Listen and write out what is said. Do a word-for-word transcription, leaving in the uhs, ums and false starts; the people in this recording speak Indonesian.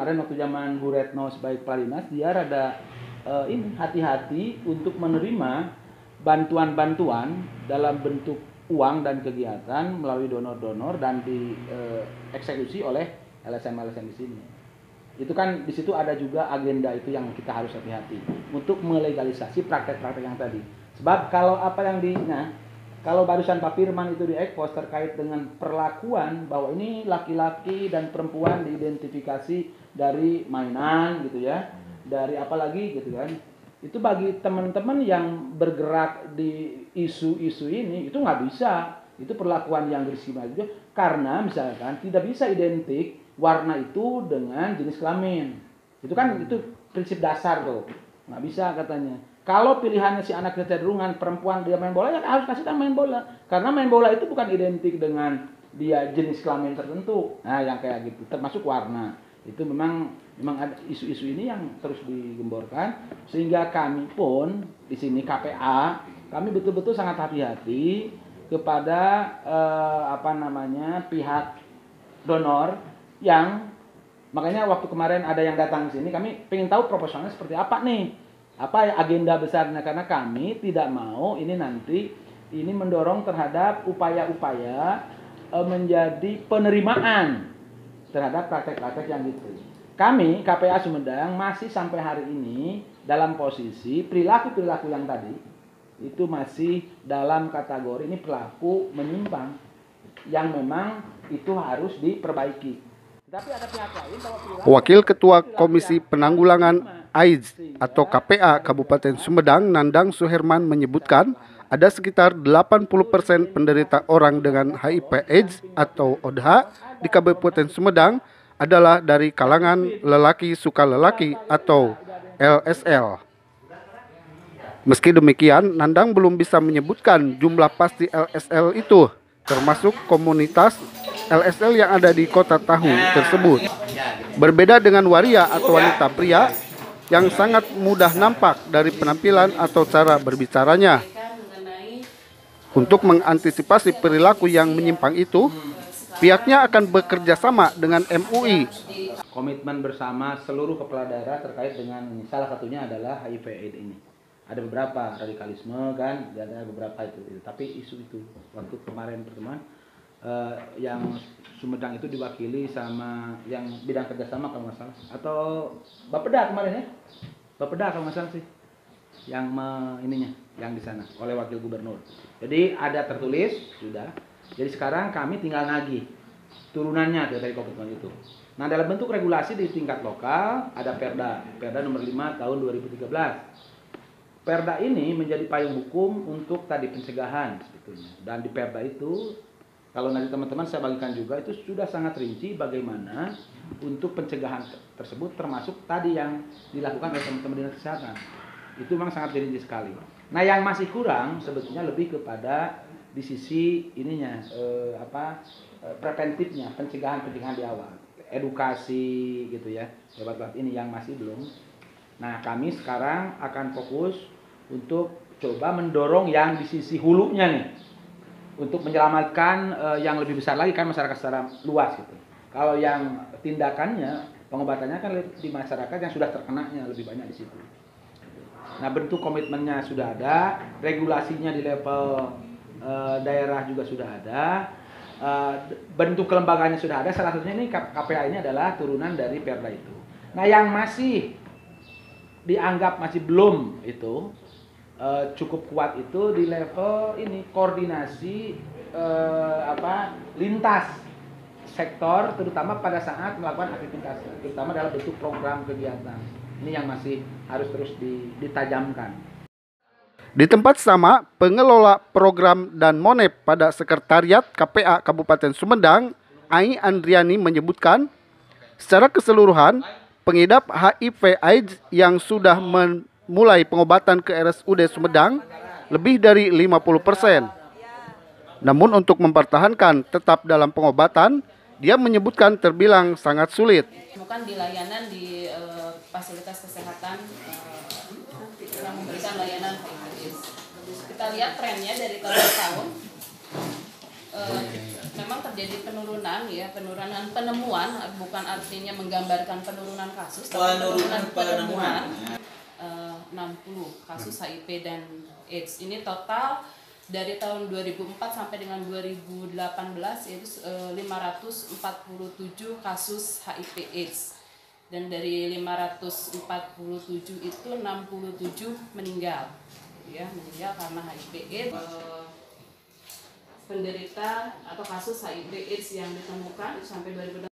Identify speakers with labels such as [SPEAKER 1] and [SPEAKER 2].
[SPEAKER 1] kemarin waktu zaman Bu Retno sebagai kepala dinas, dia rada uh, ini hati-hati untuk menerima bantuan-bantuan dalam bentuk uang dan kegiatan melalui donor-donor dan dieksekusi uh, oleh L S M L S M di sini. Itu kan di situ ada juga agenda itu yang kita harus hati-hati untuk melegalisasi praktek-praktek yang tadi. Sebab kalau apa yang di nah, kalau barusan Pak Firman itu diekspos terkait dengan perlakuan bahwa ini laki-laki dan perempuan diidentifikasi dari mainan gitu ya, dari apa lagi gitu kan. Itu bagi teman-teman yang bergerak di isu-isu ini itu nggak bisa. Itu perlakuan yang bersifat juga karena misalkan tidak bisa identik warna itu dengan jenis kelamin. Itu kan itu prinsip dasar tuh. Nggak bisa katanya. Kalau pilihannya si anak kecenderungan perempuan dia main bola, ya harus kasih tahu main bola. Karena main bola itu bukan identik dengan dia jenis kelamin tertentu. Nah, yang kayak gitu, termasuk warna. Itu memang memang ada isu-isu ini yang terus digemborkan sehingga kami pun di sini K P A, kami betul-betul sangat hati-hati kepada eh, apa namanya pihak donor yang makanya waktu kemarin ada yang datang ke sini, kami pengen tahu proporsionalnya seperti apa nih. Apa agenda besarnya, karena kami tidak mau ini nanti ini mendorong terhadap upaya-upaya e, menjadi penerimaan terhadap praktek-praktek yang gitu. Kami K P A Sumedang masih sampai hari ini dalam posisi perilaku-perilaku yang tadi itu masih dalam kategori ini perilaku menyimpang yang memang itu harus diperbaiki. Tapi ada pihak lain bahwa perilaku
[SPEAKER 2] Wakil Ketua Komisi Penanggulangan AIDS atau K P A Kabupaten Sumedang, Nandang Suherman menyebutkan ada sekitar delapan puluh persen penderita orang dengan H I V AIDS atau O D H di Kabupaten Sumedang adalah dari kalangan lelaki suka lelaki atau L S L. Meski demikian, Nandang belum bisa menyebutkan jumlah pasti L S L itu, termasuk komunitas L S L yang ada di Kota Tahu tersebut. Berbeda dengan waria atau wanita pria yang sangat mudah nampak dari penampilan atau cara berbicaranya. Untuk mengantisipasi perilaku yang menyimpang itu, pihaknya akan bekerja sama dengan M U I.
[SPEAKER 1] Komitmen bersama seluruh kepala daerah terkait dengan ini. Salah satunya adalah H I V AIDS ini. Ada beberapa radikalisme kan, ada beberapa itu. itu. Tapi isu itu waktu kemarin pertemuan uh, yang Sumedang itu diwakili sama yang bidang kerjasama kalau nggak salah, atau Bapeda kemarin ya, Bapeda kalau nggak salah sih, yang me, ininya, yang di sana oleh wakil gubernur. Jadi ada tertulis sudah. Jadi sekarang kami tinggal nagih turunannya dari komitmen itu. Nah dalam bentuk regulasi di tingkat lokal ada Perda, Perda nomor lima tahun dua ribu tiga belas. Perda ini menjadi payung hukum untuk tadi pencegahan sebetulnya. Dan di Perda itu kalau nanti teman-teman saya bagikan juga itu sudah sangat rinci bagaimana untuk pencegahan tersebut termasuk tadi yang dilakukan oleh teman-teman dinas kesehatan. Itu memang sangat rinci sekali. Nah, yang masih kurang sebetulnya lebih kepada di sisi ininya eh, apa eh, preventifnya, pencegahan-pencegahan di awal, edukasi gitu ya. Obat-obat ini yang masih belum. Nah, kami sekarang akan fokus untuk coba mendorong yang di sisi hulunya nih. Untuk menyelamatkan uh, yang lebih besar lagi kan masyarakat secara luas gitu. Kalau yang tindakannya, pengobatannya kan di masyarakat yang sudah terkenanya lebih banyak di situ. Nah, bentuk komitmennya sudah ada, regulasinya di level uh, daerah juga sudah ada, uh, bentuk kelembagaannya sudah ada. Salah satunya ini K P A ini adalah turunan dari Perda itu. Nah, yang masih dianggap masih belum itu Uh, cukup kuat itu di level ini koordinasi uh, apa lintas sektor terutama pada saat melakukan aktivitas terutama dalam bentuk program kegiatan ini yang masih harus terus ditajamkan.
[SPEAKER 2] Di tempat sama, pengelola program dan monep pada Sekretariat K P A Kabupaten Sumedang, Ai Andriani menyebutkan secara keseluruhan pengidap H I V AIDS yang sudah men mulai pengobatan ke R S U D Sumedang lebih dari lima puluh persen. Namun untuk mempertahankan tetap dalam pengobatan, dia menyebutkan terbilang sangat sulit.
[SPEAKER 3] Bukan di layanan di uh, fasilitas kesehatan uh, yang memberikan layanan H I V AIDS. Kita lihat trennya dari tahun ke tahun. Uh, memang terjadi penurunan ya, penurunan penemuan, bukan artinya menggambarkan penurunan kasus, tapi penurunan penemuan. Uh, enam puluh kasus H I V dan AIDS. Ini total dari tahun dua ribu empat sampai dengan dua ribu delapan belas yaitu uh, lima ratus empat puluh tujuh kasus H I V AIDS. Dan dari lima ratus empat puluh tujuh itu enam puluh tujuh meninggal. Ya, meninggal karena H I V AIDS. Uh, penderita atau kasus H I V AIDS yang ditemukan sampai dua ribu delapan belas